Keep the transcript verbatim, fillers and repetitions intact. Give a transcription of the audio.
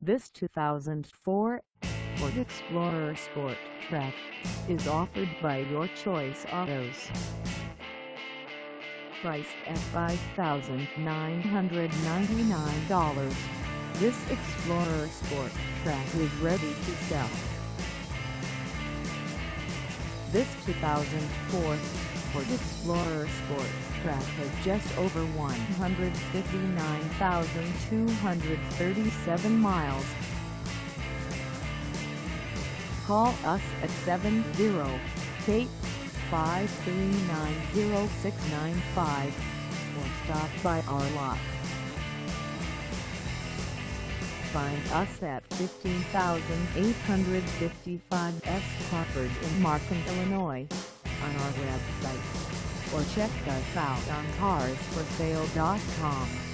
This two thousand four Ford Explorer Sport Trac is offered by Your Choice Autos. Priced at five thousand nine hundred ninety-nine dollars, this Explorer Sport Trac is ready to sell. This two thousand four Ford Explorer Sport Trac has just over one hundred fifty-nine thousand two hundred thirty-seven miles. Call us at seven zero eight, five three nine zero six nine five or stop by our lot. Find us at fifteen thousand eight hundred fifty-five S Crawford in Markham, Illinois, on our website, or check us out on cars for sale dot com.